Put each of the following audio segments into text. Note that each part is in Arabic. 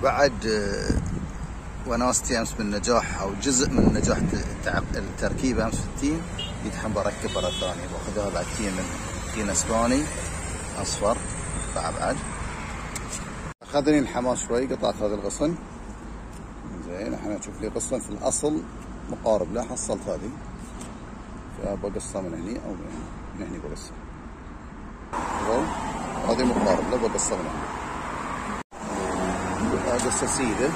بعد وناستي امس من نجاح او جزء من نجاح التركيب امس في التين، جيت بركب مره ثانيه باخذها بعد تين اسباني اصفر بعد. اخذني الحماس شوي، قطعت هذا الغصن زين. الحين اشوف لي غصن في الاصل مقارب له، حصلت هذه فبقصها من هني او من هني بقصها. هذه مقارب له بقصها من هني. قصة سيدة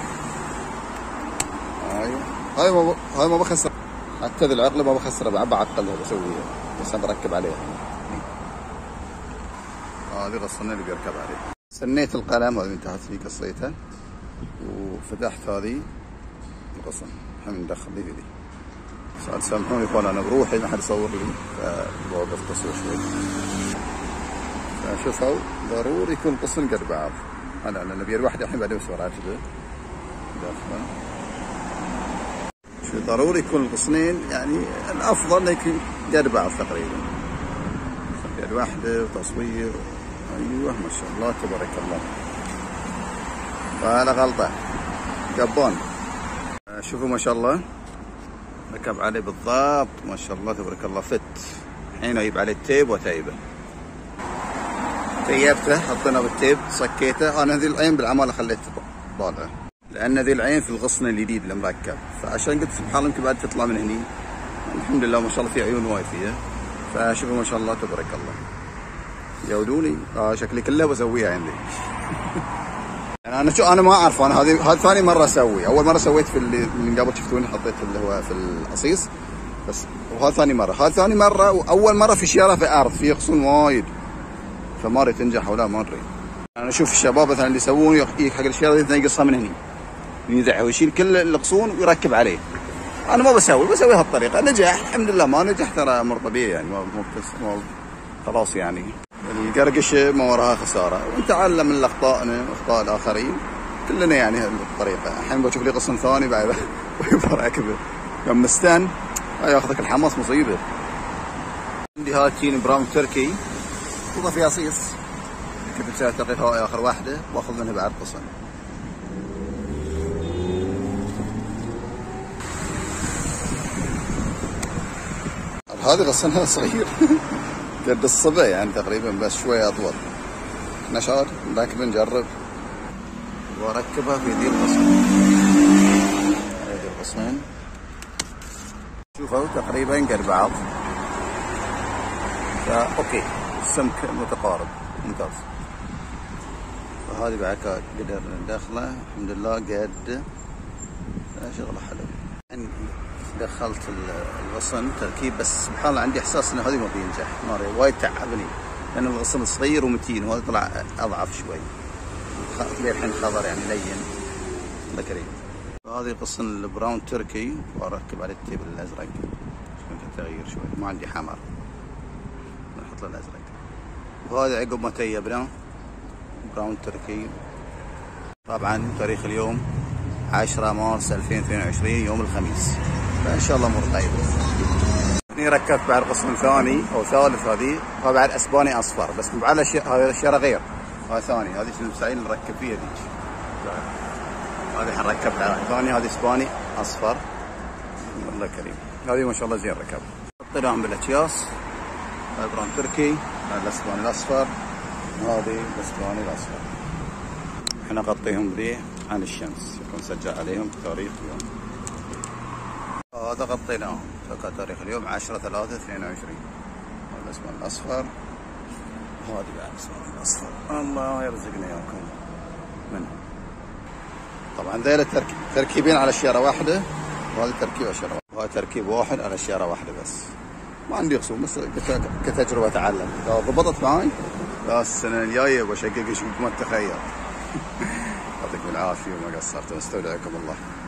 هاي ما بخسر حتى ذي العقلة، ما بخسرها بعد بعقلها بسويها، بس انا بركب عليها. هذه غصنين اللي بيركب عليها. سنيت القلم، هذه انتهت لي قصيتها، وفتحت هذه الغصن. الحين ندخل ذي ذي. سامحوني اخوان انا بروحي ما حد يصور لي، فبوقف تصوير شوي. فشوفوا ضروري يكون الغصن قد بعض. انا نبي الواحد الحين بعدين بصور عجبه داخله. شو ضروري يكون الغصنين، يعني الافضل انه يكون قد بعض تقريبا. قد واحده وتصوير. ايوه ما شاء الله تبارك الله، ولا غلطه جبان. شوفوا ما شاء الله ركب عليه بالضبط ما شاء الله تبارك الله فت. الحين اجيب عليه التيب وتيبه. تيبته حطينا بالتيب صكيته. انا ذي العين بالعماله خليته طالعه، لان ذي العين في الغصن الجديد اللي مركب، فعشان قلت سبحان الله يمكن بعد تطلع من هني. الحمد لله ما شاء الله في عيون وايد فيها. فشوفوا ما شاء الله تبارك الله. يودوني شكلي كله بسويها عندي. يعني انا ما اعرف، انا هذه ثاني مره اسوي. اول مره سويت في اللي من قبل شفتوني حطيت اللي هو في القصيص بس، وهذا ثاني مره. واول مره في شياره في ارض في غصون وايد، فما ادري تنجح ولا ما ادري. انا اشوف الشباب مثلا اللي يسوون يجيك حق الشياره دي يقصها من هني، ينزعها ويشيل كل الغصون ويركب عليه. انا ما بسوي هالطريقه. نجح الحمد لله، ما نجح ترى امر طبيعي يعني، مو خلاص يعني. القرقشه ما وراها خساره، ونتعلم من اخطائنا واخطاء الاخرين كلنا يعني هالطريقه. الحين بشوف لي غصن ثاني بعد براكبه يوم مستن ياخذك الحماس مصيبه. عندي هاي تين براون تركي وضع فيها صيص، كنت مسوي تقيت هواي اخر واحده واخذ منها بعد غصن. هذه غصنها صغير قد الصبع يعني تقريبا، بس شويه اطول. نشاط نركب نجرب واركبها في ذي الغصن. هذه الغصنين شوفوا تقريبا قد بعض، اوكي السمك متقارب ممتاز. فهذه بعد قدرنا ندخله الحمد لله قد شغله حلو. دخلت الغصن تركيب، بس سبحان الله عندي احساس ان هذه ما بينجح، وايد تعبني لان الغصن صغير ومتين، وهذا طلع اضعف شوي. الحين خضر يعني لين الله كريم. هذه غصن البراون تركي واركب عليه التيب الازرق عشان التغيير شوي، ما عندي حمر نحط له الازرق. وهذا عقب ما تيبنا براون تركي. طبعا تاريخ اليوم 10 مارس 2022 يوم الخميس، فان شاء الله امور طيبه. هني ركبت بعد غصن ثاني او ثالث، هذه بعد اسباني اصفر، بس بعد هذه الشيره غير. هذا ثاني، هذه المستعين اللي نركب فيها ذيك. هذه الحين ركبت على ثاني، هذه اسباني اصفر الله كريم. هذه ما شاء الله زين ركب. حطيناهم بالاكياس. هذا براون تركي، هذا الاسباني الاصفر، وهذه الاسباني الاصفر. احنا نغطيهم ذي عن الشمس يكون سجل عليهم تاريخ اليوم. هذا غطيناهم تاريخ اليوم 10/3/22. هذا الاسباني الاصفر، وهذه بعد الاسباني الاصفر. الله يرزقنا اياكم منهم. طبعا ذيلا تركيبين على شياره واحده، وهذا تركيب على شياره واحده، وهذا تركيب واحد على شياره واحده بس. ما عندي خصوم، بس كتجربه اتعلم. اذا ضبطت معي لا السنه الجايه بشقق شوف ما تتخيل. يعطيكم العافيه وما قصرتوا، استودعكم الله.